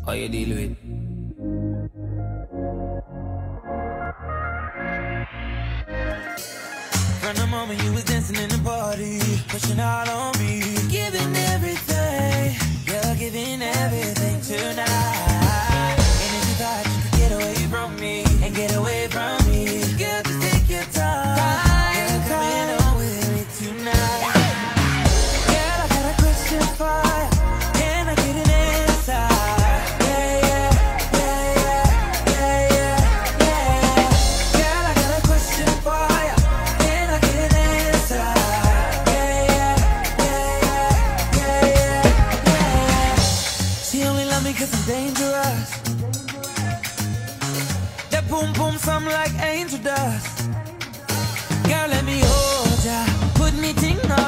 how you deal with. From the moment you was dancing in the party, pushing all on me, giving everything, you're giving everything tonight. And if you thought you could get away from me, and get away from me, girl, just take your time. You're coming on with me tonight. Girl, I got a question for you. Can I get an answer? Yeah, yeah, yeah, yeah, yeah, yeah, yeah. Girl, I got a question for you. Can I get an answer? Yeah, yeah, yeah, yeah, yeah, yeah. She only love me 'cause I'm dangerous. That boom boom sound like angel dust. Girl, let me hold ya, put me ting on.